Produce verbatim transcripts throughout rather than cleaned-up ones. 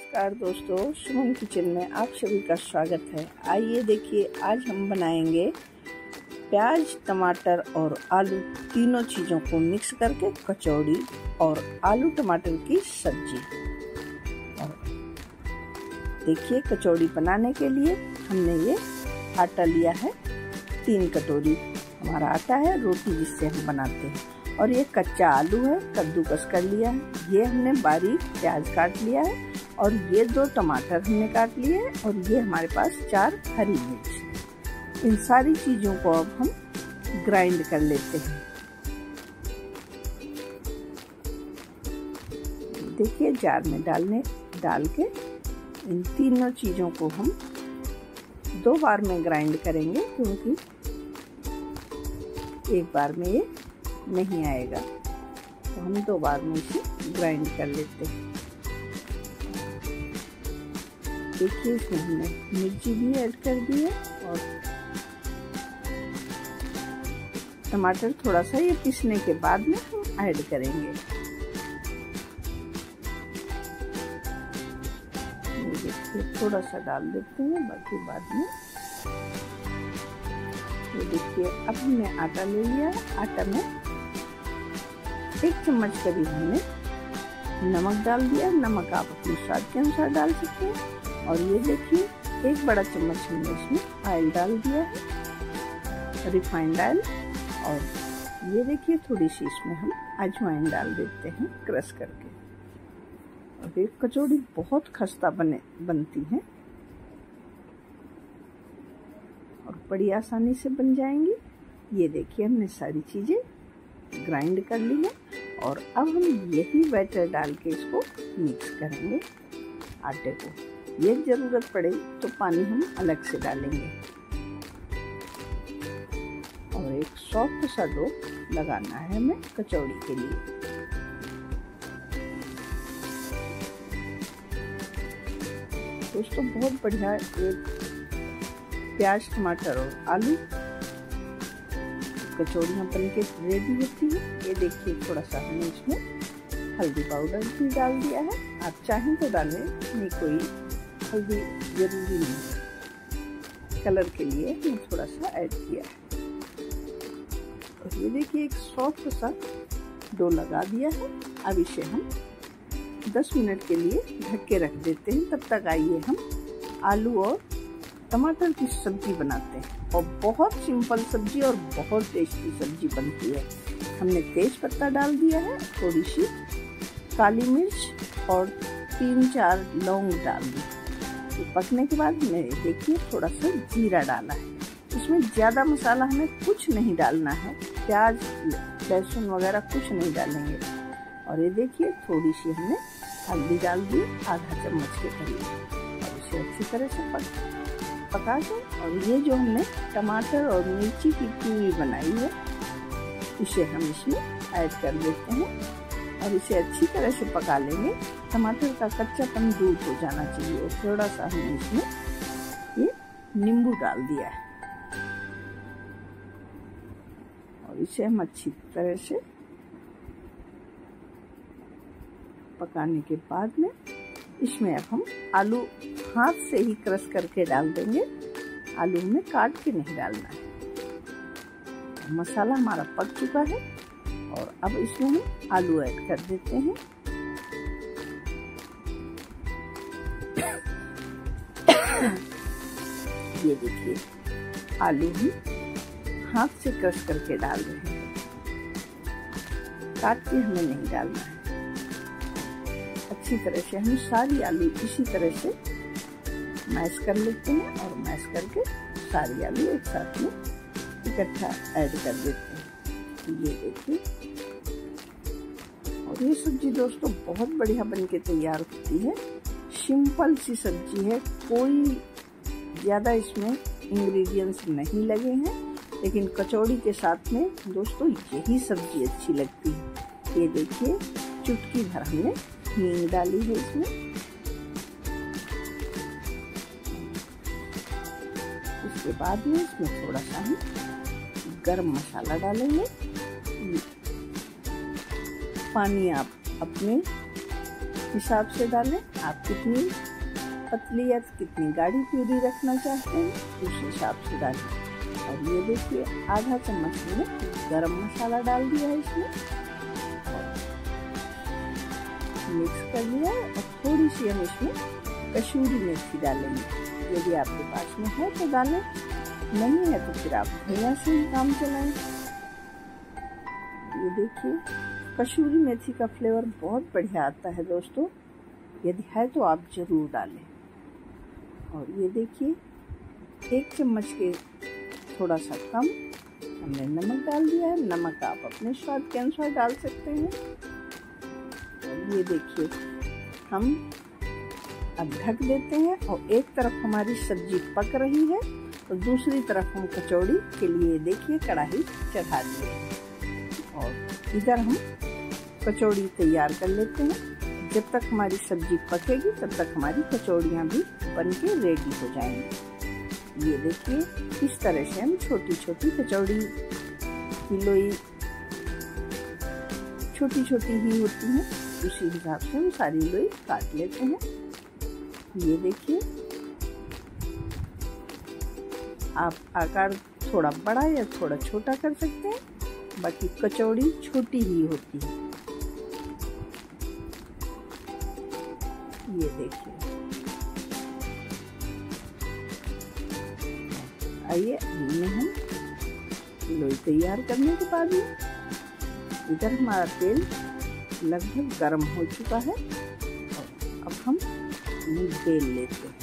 नमस्कार दोस्तों, सुमन किचन में आप सभी का स्वागत है। आइए देखिए, आज हम बनाएंगे प्याज, टमाटर और आलू तीनों चीज़ों को मिक्स करके कचौड़ी और आलू टमाटर की सब्जी। और देखिए, कचौड़ी बनाने के लिए हमने ये आटा लिया है, तीन कटोरी हमारा आटा है, रोटी जिससे हम बनाते हैं। और ये कच्चा आलू है, कद्दूकस कर लिया है। ये हमने बारीक प्याज काट लिया है और ये दो टमाटर हमने काट लिए हैं और ये हमारे पास चार हरी मिर्च। इन सारी चीज़ों को अब हम ग्राइंड कर लेते हैं। देखिए, जार में डालने डाल के इन तीनों चीज़ों को हम दो बार में ग्राइंड करेंगे, क्योंकि एक बार में ये नहीं आएगा, तो हम दो बार में इसे ग्राइंड कर लेते हैं। देखिए, इसमें हमने मिर्ची भी ऐड कर दी है और टमाटर थोड़ा सा ये पीसने के बाद में हम ऐड करेंगे। देखिए, थोड़ा सा डाल देते हैं, बाकी बाद में। ये देखिए, अब हमने आटा ले लिया। आटा में एक चम्मच करीब हमने नमक डाल दिया। नमक आप अपने स्वाद के अनुसार डाल सकते हैं। और ये देखिए, एक बड़ा चम्मच हमने इसमें ऑयल डाल दिया है, रिफाइंड ऑयल। और ये देखिए, थोड़ी सी इसमें हम अजवाइन डाल देते हैं क्रश करके। और ये कचौड़ी बहुत खस्ता बने बनती है और बड़ी आसानी से बन जाएंगी। ये देखिए, हमने सारी चीज़ें ग्राइंड कर ली है और अब हम यही बैटर डाल के इसको मिक्स करेंगे आटे को। ये ज़रूरत पड़े तो पानी हम अलग से डालेंगे। और एक सॉफ्ट सा डो लगाना है हमें कचौड़ी के लिए। दोस्तों, बहुत बढ़िया एक प्याज, टमाटर और आलू कचौड़ियाँ बन के रेडी होती है। ये देखिए, थोड़ा सा हमने इसमें हल्दी पाउडर भी डाल दिया है। आप चाहें तो डालें, नहीं कोई हल्दी जरूरी नहीं, कलर के लिए हमने थोड़ा सा ऐड किया है। और ये देखिए, एक सॉफ्ट सा डो लगा दिया है। अब इसे हम दस मिनट के लिए ढक के रख देते हैं। तब तक आइए हम आलू और टमाटर की सब्जी बनाते हैं। और बहुत सिंपल सब्जी और बहुत टेस्टी सब्जी बनती है। हमने तेज पत्ता डाल दिया है, थोड़ी सी काली मिर्च और तीन चार लौंग डाल दी। तो पकने के बाद हमने देखिए थोड़ा सा जीरा डाला है। इसमें ज़्यादा मसाला हमें कुछ नहीं डालना है, प्याज, लहसुन वगैरह कुछ नहीं डालेंगे। और ये देखिए, थोड़ी सी हमने हल्दी डाल दी, आधा चम्मच के करीब। और इसे अच्छी तरह से पक पका के, और ये जो हमने टमाटर और मिर्ची की प्यूरी बनाई है, इसे हम इसमें ऐड कर देते हैं और इसे अच्छी तरह से पका लेंगे। टमाटर का कच्चापन दूर हो जाना चाहिए। और थोड़ा सा हमने इसमें ये नींबू डाल दिया है और इसे हम अच्छी तरह से पकाने के बाद में इसमें अब हम आलू हाथ से ही क्रश करके डाल देंगे। आलू में काट के नहीं डालना है। मसाला हमारा पक चुका है और अब इसमें हम आलू ऐड कर देते हैं। ये देखिए, आलू हम हाथ से क्रश करके डाल रहे हैं, काट के हमें नहीं डालना है। अच्छी तरह से हम सारी आलू इसी तरह से मैश कर लेते हैं और मैश करके सारी आलू एक साथ में इकट्ठा ऐड कर देते हैं। ये देखिए, और ये सब्जी दोस्तों बहुत बढ़िया बन के तैयार होती है। सिंपल सी सब्जी है, कोई ज़्यादा इसमें इंग्रेडिएंट्स नहीं लगे हैं, लेकिन कचौड़ी के साथ में दोस्तों यही सब्जी अच्छी लगती है। ये देखिए, चुटकी भर हमने हींग डाली है इसमें। उसके बाद में इसमें थोड़ा सा हम गरम मसाला डालेंगे। पानी आप अपने हिसाब से डालें। आप कितनी पतली या कितनी गाढ़ी प्यूरी रखना चाहते हैं उस हिसाब से डालें। और ये देखिए आधा चम्मच में गरम मसाला डाल दिया है इसमें, मिक्स कर लिया और थोड़ी सी हम इसमें कसूरी मेथी डालेंगे। यदि आपके पास में है तो डालें, नहीं है तो फिर आप धनिया से ही काम चलाएं। ये देखिए कसूरी मेथी का फ्लेवर बहुत बढ़िया आता है दोस्तों, यदि है तो आप जरूर डालें। और ये देखिए एक चम्मच के थोड़ा सा कम हमने नमक डाल दिया है। नमक आप अपने स्वाद के अनुसार डाल सकते हैं। और ये देखिए हम अब ढक देते हैं और एक तरफ हमारी सब्जी पक रही है और दूसरी तरफ हम कचौड़ी के लिए देखिए कढ़ाई चढ़ा दिए और इधर हम कचौड़ी तैयार कर लेते हैं। जब तक हमारी सब्जी पकेगी तब तक हमारी कचौड़ियाँ भी बनके रेडी हो जाएंगी। ये देखिए इस तरह से हम छोटी छोटी कचौड़ी की लोई छोटी छोटी ही होती हैं, उसी हिसाब से हम सारी लोई काट लेते हैं। ये देखिए आप आकार थोड़ा बड़ा या थोड़ा छोटा कर सकते हैं, बाकी कचौड़ी छोटी ही होती है। ये देखिए आइए इनमें हम लोई तैयार करने के बाद में इधर हमारा तेल लगभग गर्म हो चुका है और अब हम इन्हें बेल लेते हैं।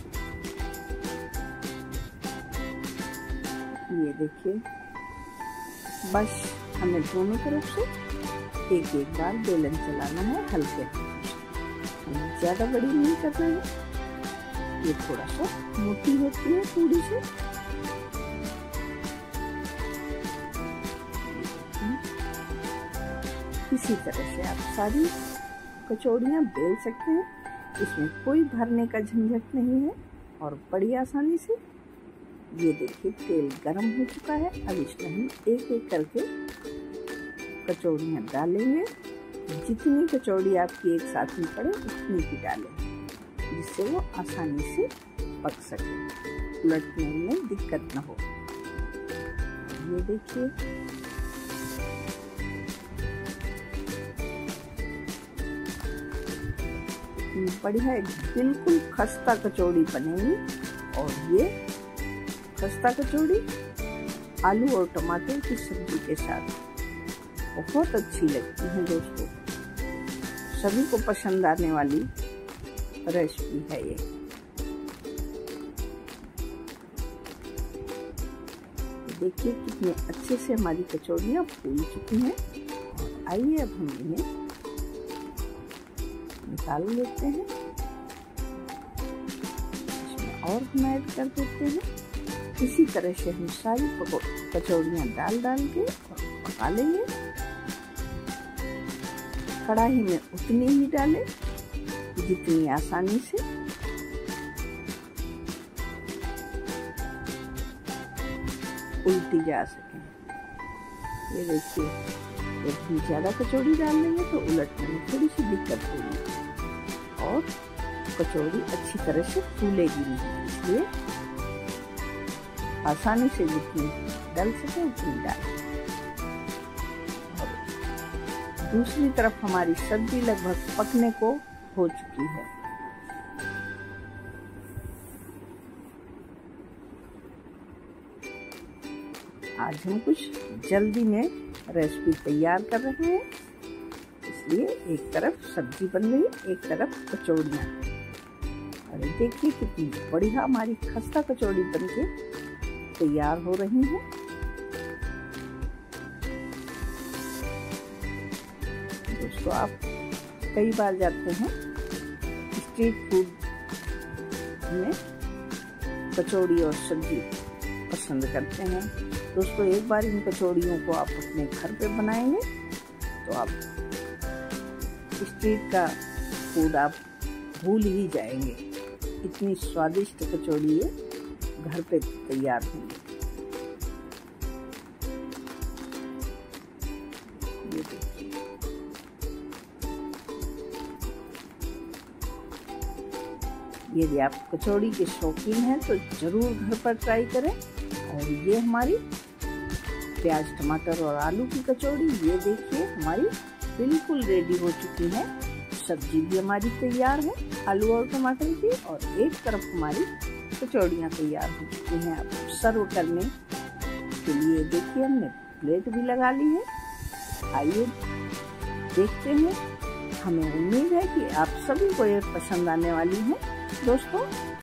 ये देखिए बस हमें दोनों तरफ से एक एक बार बेलन चलाना है हल्के, हम ज़्यादा बड़ी नहीं कर रहे हैं। ये थोड़ा सा मोटी होती है थोड़ी सी। इसी तरह से आप सारी कचौड़ियाँ बेल सकते हैं, इसमें कोई भरने का झंझट नहीं है और बड़ी आसानी से। ये देखिए तेल गरम हो चुका है, अब इसमें हम एक एक करके कचौड़ियाँ डालेंगे। जितनी कचौड़ी आपकी एक साथ में पड़े उतनी ही डालें, जिससे वो आसानी से पक सके, उलटने में दिक्कत न हो। ये देखिए बढ़िया बिल्कुल खस्ता कचौड़ी बनेगी। और ये खस्ता कचौड़ी आलू और टमाटर की सब्जी के साथ बहुत अच्छी लगती है दोस्तों, सभी को पसंद आने वाली रेसिपी है ये। देखिए कितने अच्छे से हमारी कचौड़ियाँ फूल चुकी हैं। और आइए अब हम इन्हें निकाल लेते हैं, इसमें और हम ऐड कर देते हैं। इसी तरह से हम सारी कचौड़ियाँ डाल डाल के पका लेंगे। कढ़ाई में उतनी ही डालें जितनी आसानी से उल्टी जा सके। ये देखिए यदि ज़्यादा कचौड़ी डाल लेंगे तो उलटने में थोड़ी सी दिक्कत होगी और कचौड़ी अच्छी तरह से फूलेगी नहीं, इसलिए आसानी से जितनी डाल सके उतनी डालें। दूसरी तरफ हमारी सब्जी लगभग पकने को हो चुकी है। आज हम कुछ जल्दी में रेसिपी तैयार कर रहे हैं, इसलिए एक तरफ सब्जी बन रही, एक तरफ कचौड़ियाँ। अरे देखिए कितनी बढ़िया हमारी खस्ता कचौड़ी बनके तैयार हो रही है। दोस्तों आप कई बार जाते हैं स्ट्रीट फूड में कचौड़ी और सब्जी पसंद करते हैं। दोस्तों एक बार इन कचौड़ियों को आप अपने घर पे बनाएंगे तो आप स्ट्रीट का फूड आप भूल ही जाएंगे, इतनी स्वादिष्ट कचौड़ी ये घर पे तैयार होंगी। ये देखिए यदि आप कचौड़ी के शौकीन हैं तो ज़रूर घर पर ट्राई करें। और ये हमारी प्याज टमाटर और आलू की कचौड़ी, ये देखिए हमारी बिल्कुल रेडी हो चुकी है। सब्जी भी हमारी तैयार है आलू और टमाटर की, और एक तरफ हमारी कचौड़ियाँ तैयार हो चुकी हैं। अब सर्व करने के लिए देखिए हमने प्लेट भी लगा ली है। आइए देखते हैं। हमें उम्मीद है कि आप सभी को ये पसंद आने वाली है दोस्तों।